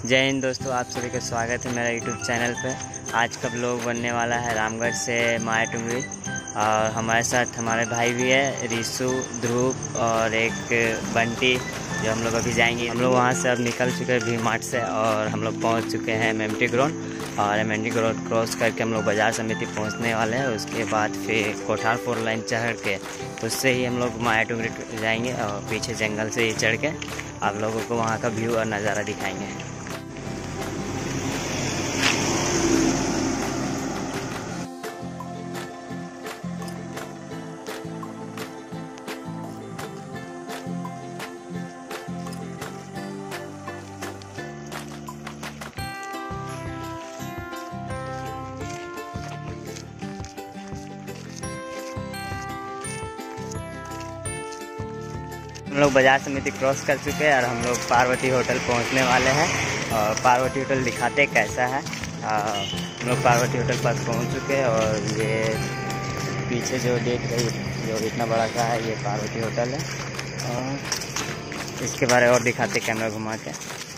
जय हिंद दोस्तों, आप सभी का स्वागत है मेरा यूट्यूब चैनल पे। आज का ब्लॉग बनने वाला है रामगढ़ से माया टुंगरी, और हमारे साथ हमारे भाई भी है रिशु, ध्रुव और एक बंटी, जो हम लोग अभी जाएंगे। हम लोग वहाँ से अब निकल चुके हैं वी मार्ट से, और हम लोग पहुँच चुके हैं एमएमटी ग्राउंड। और एमएमटी ग्राउंड क्रॉस करके हम लोग बाजार समिति पहुँचने वाले हैं। उसके बाद फिर कोठार 4 लाइन चढ़ के उससे ही हम लोग माया टुंगरी जाएंगे, और पीछे जंगल से ही चढ़ के आप लोगों को वहाँ का व्यू और नज़ारा दिखाएंगे। हम लोग बाजार समिति क्रॉस कर चुके हैं और हम लोग पार्वती होटल पहुंचने वाले हैं। और पार्वती होटल दिखाते कैसा है। हम लोग पार्वती होटल पास पहुंच चुके हैं, और ये पीछे जो देख रही जो इतना बड़ा सा है, ये पार्वती होटल है। और इसके बारे और दिखाते कैमरा घुमा के।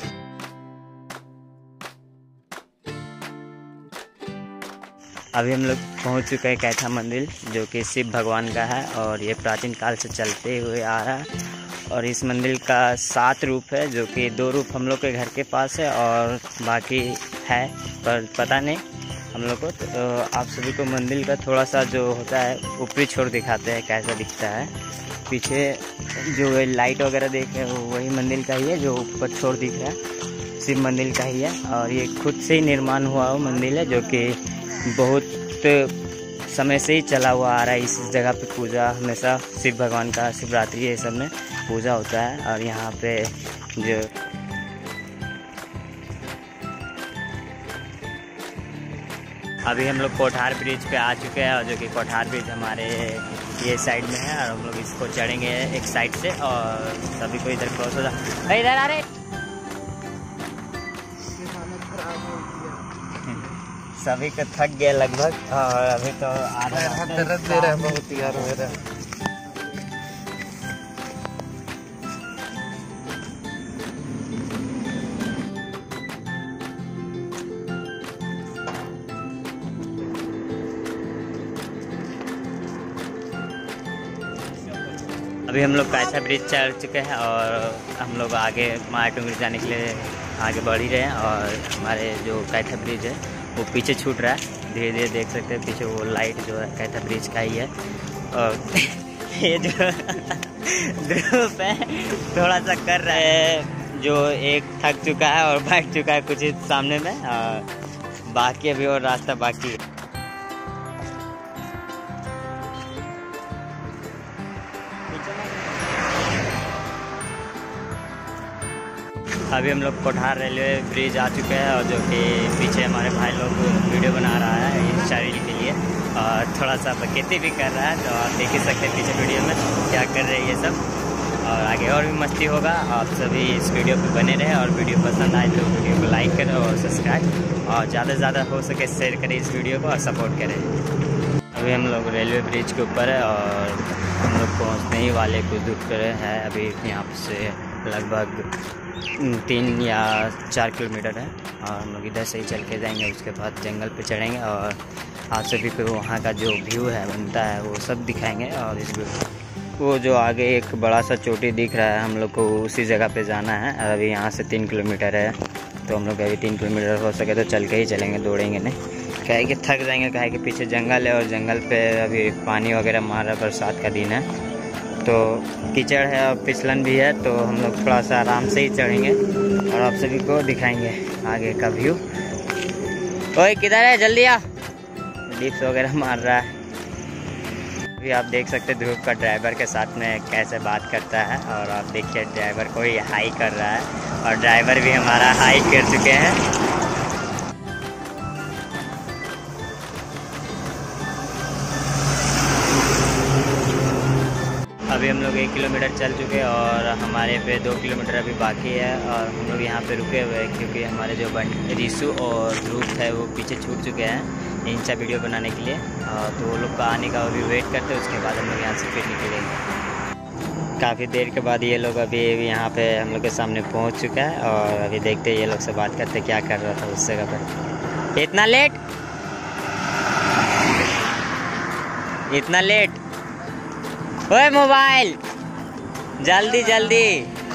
अभी हम लोग पहुंच चुके हैं कैथा मंदिर, जो कि शिव भगवान का है, और ये प्राचीन काल से चलते हुए आ रहा है। और इस मंदिर का 7 रूप है, जो कि 2 रूप हम लोग के घर के पास है और बाकी है पर पता नहीं हम लोग को। तो आप सभी को मंदिर का थोड़ा सा जो होता है ऊपरी छोर दिखाते हैं कैसा दिखता है। पीछे जो लाइट वगैरह देख रहे हो वही मंदिर का ही है, जो ऊपर छोर दिख रहा है शिव मंदिर का ही है। और ये खुद से ही निर्माण हुआ हुआ मंदिर है, जो कि बहुत समय से ही चला हुआ आ रहा है। इस जगह पे पूजा हमेशा शिव भगवान का शिवरात्रि ये सब में पूजा होता है। और यहाँ पे जो अभी हम लोग कोठार ब्रिज पे आ चुके हैं, और जो कि कोठार ब्रिज हमारे ये साइड में है, और हम लोग इसको चढ़ेंगे एक साइड से, और सभी को इधर क्रॉस हो जाए। इधर आ रहे सभी को थक गए लगभग, और अभी तो आधा दे रहा है बहुत यार मेरा। अभी हम लोग कैथा ब्रिज चढ़ चुके हैं, और हम लोग आगे माया टुंगरी जाने के लिए आगे बढ़ ही रहे हैं। और हमारे जो कैथा ब्रिज है वो पीछे छूट रहा है, धीरे धीरे देख सकते हैं पीछे वो लाइट जो है कैथा ब्रिज का ही है। और ये जो ध्रुव है थोड़ा सा कर रहा है, जो एक थक चुका है और बैठ चुका है कुछ ही सामने में, और बाकी अभी और रास्ता बाकी है। अभी हम लोग कोठार रेलवे ब्रिज आ चुके हैं, और जो कि पीछे हमारे भाई लोग वीडियो बना रहा है इंस्टा रील के लिए, और थोड़ा सा बकेती भी कर रहा है। तो आप देख ही सकते हैं पीछे वीडियो में क्या कर रहे हैं ये सब। और आगे और भी मस्ती होगा। आप सभी इस वीडियो पे बने रहें, और वीडियो पसंद आए तो वीडियो को लाइक करें और सब्सक्राइब, और ज़्यादा से ज़्यादा हो सके शेयर करें इस वीडियो को और सपोर्ट करें। अभी हम लोग रेलवे ब्रिज के ऊपर है, और हम लोग पहुँचने ही वाले कुछ दूर पर है। अभी यहाँ से लगभग 3 या 4 किलोमीटर है, और हम लोग इधर से ही चल के जाएंगे। उसके बाद जंगल पे चढ़ेंगे, और आप सभी को वहाँ का जो व्यू है बनता है वो सब दिखाएंगे। और इस वो जो आगे एक बड़ा सा चोटी दिख रहा है, हम लोग को उसी जगह पे जाना है। अभी यहाँ से 3 किलोमीटर है, तो हम लोग अभी 3 किलोमीटर हो सके तो चल के ही चलेंगे, दौड़ेंगे नहीं। क्या है कि थक जाएंगे, क्या है कि पीछे जंगल है, और जंगल पे अभी पानी वगैरह मार रहा है, बरसात का दिन है तो कीचड़ है और फिसलन भी है। तो हम लोग थोड़ा सा आराम से ही चढ़ेंगे, और आप सभी को दिखाएंगे आगे का व्यू। ओए किधर है, जल्दी आ। डिप्स वगैरह मार रहा है। अभी आप देख सकते ध्रुव का ड्राइवर के साथ में कैसे बात करता है, और आप देखिए ड्राइवर को ही हाई कर रहा है, और ड्राइवर भी हमारा हाई कर चुके हैं। अभी हम लोग 1 किलोमीटर चल चुके हैं, और हमारे पे 2 किलोमीटर अभी बाकी है। और हम लोग यहाँ पे रुके हुए हैं, क्योंकि हमारे जो रिशु और ध्रुव है वो पीछे छूट चुके हैं इंस्टा वीडियो बनाने के लिए। तो वो लोग का आने का अभी वेट करते हैं, उसके बाद हम लोग यहाँ से फिर निकलेंगे। काफ़ी देर के बाद ये लोग अभी यहाँ पे हम लोग के सामने पहुँच चुका है और अभी देखते हैं ये लोग से बात करते क्या कर रहा था उस जगह पर। इतना लेट ओए मोबाइल जल्दी जल्दी।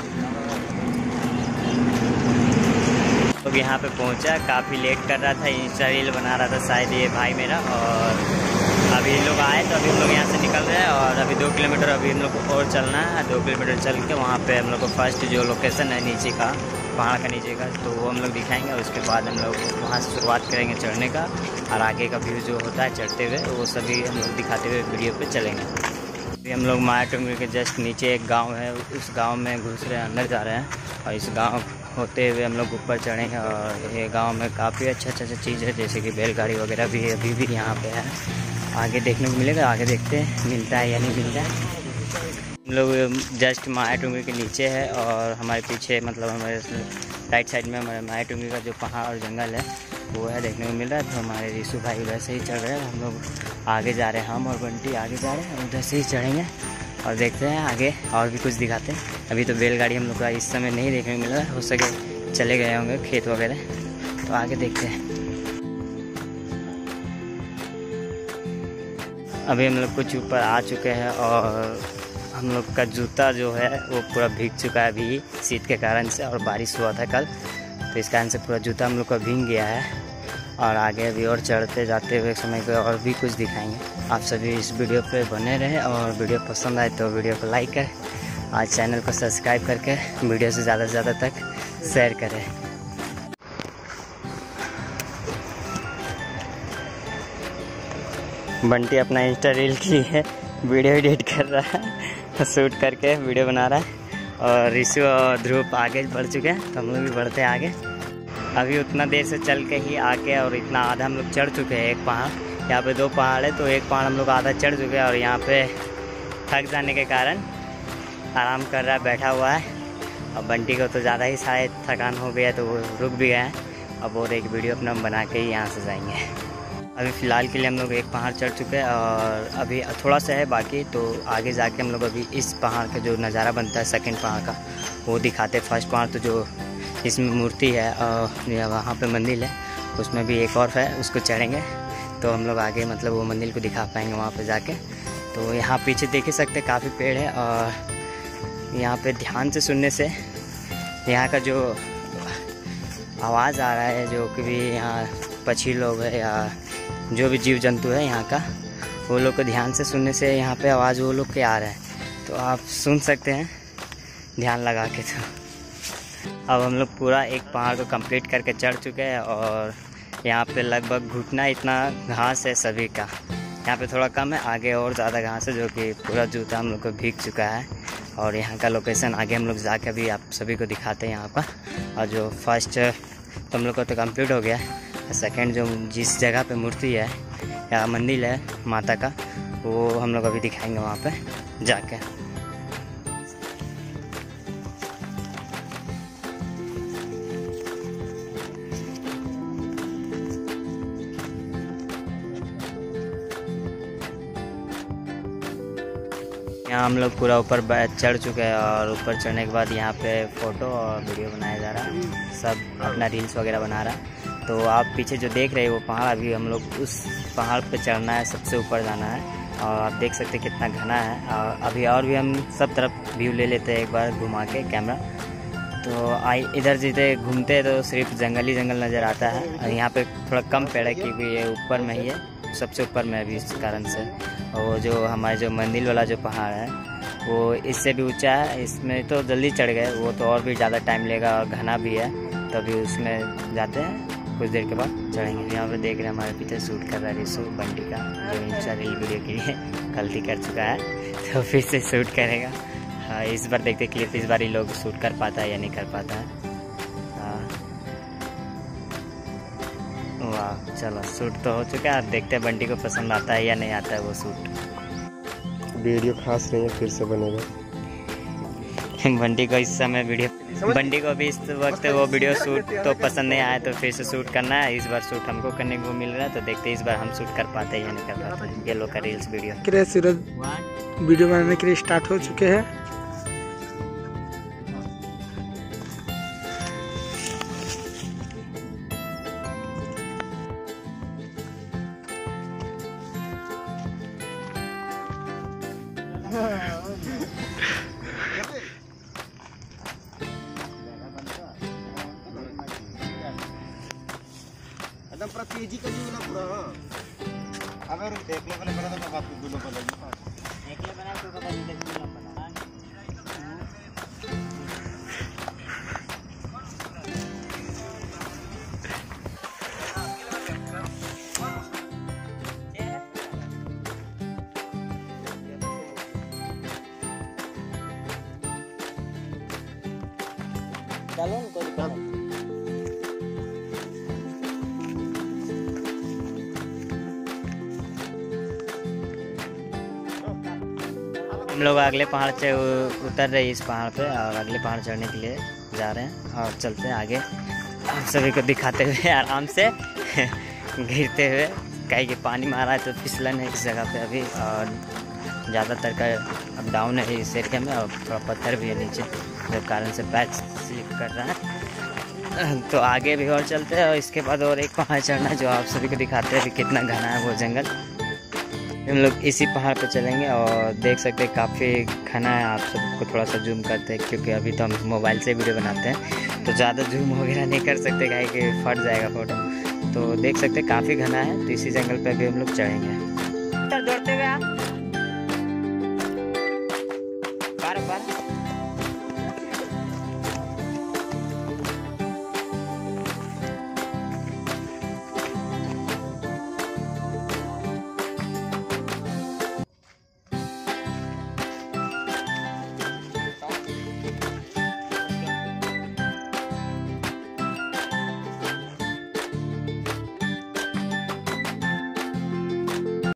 तो यहाँ पे पहुँचा, काफ़ी लेट कर रहा था, इंस्टा रील बना रहा था शायद ये भाई मेरा। और अभी लोग आए तो अभी हम लोग यहाँ से निकल रहे हैं और अभी 2 किलोमीटर अभी हम लोग को और चलना है। 2 किलोमीटर चल के वहाँ पे हम लोग को फर्स्ट जो लोकेशन है नीचे का, पहाड़ का नीचे का, तो वो हम लोग दिखाएंगे। और उसके बाद हम लोग वहाँ से शुरुआत करेंगे चढ़ने का और आगे का व्यू जो होता है चढ़ते हुए वो सभी हम लोग दिखाते हुए वीडियो पर चलेंगे। अभी हम लोग माया टुंगरी के जस्ट नीचे एक गाँव है, उस गाँव में घुस रहे हैं, अंदर जा रहे हैं और इस गाँव होते हुए हम लोग ऊपर चढ़ेंगे। और ये गांव में काफ़ी अच्छा चीज़ है, जैसे कि बैलगाड़ी वगैरह भी है, अभी भी यहाँ पे है। आगे देखने को मिलेगा, आगे देखते हैं मिलता है या नहीं मिलता है। हम लोग जस्ट माया टुंगरी के नीचे है और हमारे पीछे मतलब हमारे राइट साइड में हमारे माया टुंगरी का जो पहाड़ और जंगल है वो है, देखने को मिल रहा है। तो हमारे रिशु भाई उधर से ही चढ़ रहे हैं, हम लोग आगे जा रहे हैं, हम और बंटी आगे जा रहे हैं, उधर से ही चढ़ेंगे और देखते हैं आगे और भी कुछ दिखाते हैं। अभी तो बैलगाड़ी हम लोग का इस समय नहीं देखने को मिल रहा है, हो सके चले गए होंगे खेत वगैरह, तो आगे देखते हैं। अभी हम लोग कुछ ऊपर आ चुके हैं और हम लोग का जूता जो है वो पूरा भीग चुका है अभी शीत के कारण से, और बारिश हुआ था कल, तो इस कारण से पूरा जूता हम लोग का भीग गया है। और आगे अभी और चढ़ते जाते हुए समय को और भी कुछ दिखाएंगे। आप सभी इस वीडियो पे बने रहें और वीडियो पसंद आए तो वीडियो को लाइक करें, आज चैनल को सब्सक्राइब करके वीडियो से ज़्यादा से ज़्यादा तक शेयर करें। बंटी अपना इंस्टा रील के लिए वीडियो एडिट कर रहा है, शूट करके वीडियो बना रहा है। और रिशु और ध्रुव आगे बढ़ चुके हैं, तो हम लोग भी बढ़ते हैं आगे। अभी उतना देर से चल के ही आके और इतना आधा हम लोग चढ़ चुके हैं। एक पहाड़, यहाँ पे 2 पहाड़ है, तो एक पहाड़ हम लोग आधा चढ़ चुके हैं और यहाँ पे थक जाने के कारण आराम कर रहा है, बैठा हुआ है। और बंटी को तो ज़्यादा ही शायद थकान हो गया तो वो रुक भी गया है। अब और एक वीडियो अपना बना के ही यहाँ से जाएंगे। अभी फ़िलहाल के लिए हम लोग एक पहाड़ चढ़ चुके हैं और अभी थोड़ा सा है बाकी, तो आगे जाके हम लोग अभी इस पहाड़ का जो नज़ारा बनता है सेकंड पहाड़ का वो दिखाते। फर्स्ट पहाड़ तो जो इसमें मूर्ति है और वहाँ पे मंदिर है, उसमें भी एक और है, उसको चढ़ेंगे तो हम लोग आगे मतलब वो मंदिर को दिखा पाएंगे वहाँ पे जाके। तो यहाँ पीछे देख ही सकते काफ़ी पेड़ है और यहाँ पे ध्यान से सुनने से यहाँ का जो आवाज़ आ रहा है, जो कि भी यहाँ पक्षी लोग है या जो भी जीव जंतु है यहाँ का, वो लोग को ध्यान से सुनने से यहाँ पे आवाज़ वो लोग के आ रहा है, तो आप सुन सकते हैं ध्यान लगा के। तो अब हम लोग पूरा एक पहाड़ को कंप्लीट करके चढ़ चुके हैं और यहाँ पे लगभग घुटना इतना घास है सभी का, यहाँ पे थोड़ा कम है, आगे और ज़्यादा घास है जो कि पूरा जूता हम लोग को भीग चुका है। और यहाँ का लोकेशन आगे हम लोग जाके भी आप सभी को दिखाते हैं यहाँ पर। और जो फर्स्ट तो हम लोग को तो कंप्लीट हो गया, सेकंड जो जिस जगह पे मूर्ति है या मंदिर है माता का, वो हम लोग अभी दिखाएंगे वहाँ पे जाके। यहाँ हम लोग पूरा ऊपर चढ़ चुके हैं और ऊपर चढ़ने के बाद यहाँ पे फ़ोटो और वीडियो बनाया जा रहा है, सब अपना रील्स वगैरह बना रहा है। तो आप पीछे जो देख रहे हैं वो पहाड़, अभी हम लोग उस पहाड़ पे चढ़ना है, सबसे ऊपर जाना है। और आप देख सकते हैं कितना घना है। और अभी और भी हम सब तरफ व्यू ले लेते हैं एक बार घुमा के कैमरा। तो इधर जिधर घूमते हैं तो सिर्फ जंगल ही जंगल नज़र आता है। और यहाँ पे थोड़ा कम पेड़ है क्योंकि ये ऊपर में ही है, सबसे ऊपर में अभी इस कारण से। और जो हमारे जो मंदिर वाला जो पहाड़ है वो इससे भी ऊंचा है, इसमें तो जल्दी चढ़ गए, वो तो और भी ज़्यादा टाइम लेगा और घना भी है, तभी उसमें जाते हैं, कुछ देर के बाद चढ़ेंगे। यहाँ पे देख रहे हैं हमारे पीछे शूट कर रहा है रिशु बंटी का, जो इंस्टा रील वीडियो के लिए गलती कर चुका है तो फिर से शूट करेगा। हाँ, इस बार देखते क्लिप इस बार ही लोग शूट कर पाता है या नहीं कर पाता है। वाह, चलो शूट तो हो चुका है, अब देखते हैं बंटी को पसंद आता है या नहीं आता है वो शूट। वीडियो खास नहीं है, फिर से बनेगा। बंटी को इस समय वीडियो, बंटी को भी इस वक्त वो वीडियो शूट तो पसंद नहीं आया, तो फिर से शूट करना है। इस बार शूट हमको करने को मिल रहा है, तो देखते हैं इस बार हम शूट कर पाते हैं या नहीं कर पाते हैं। ये लोग का रील्स वीडियो सूरज वीडियो बनाने के लिए स्टार्ट हो चुके हैं एकदम पूरा तेजी का जीव ना पूरा। अबे रुक देख ले पहले मेरा तो बात दोनों को लगी देख ले बना तो पता नहीं देख ले बना। चलो कोई दिक्कत नहीं। हम लोग अगले पहाड़ से उतर रहे हैं इस पहाड़ पे और अगले पहाड़ चढ़ने के लिए जा रहे हैं और चलते हैं आगे। आप सभी को दिखाते हुए आराम से गिरते हुए, कहीं कि पानी मारा है तो फिसलन है इस जगह पे अभी, और ज़्यादातर का अब डाउन है इस एरिया में और थोड़ा पत्थर भी है नीचे, जो कारण से पैर स्लिप कर रहा है। तो आगे भी और चलते हैं और इसके बाद और एक पहाड़ चढ़ना है जो आप सभी को दिखाते हैं कि कितना घना है वो जंगल। हम लोग इसी पहाड़ पे चलेंगे और देख सकते हैं काफ़ी घना है। आप सबको थोड़ा सा जूम करते हैं क्योंकि अभी तो हम मोबाइल से वीडियो बनाते हैं तो ज़्यादा जूम वगैरह नहीं कर सकते, काहे कि फट जाएगा फ़ोटो। तो देख सकते हैं काफ़ी घना है, तो इसी जंगल पे अभी हम लोग चढ़ेंगे। दौड़ते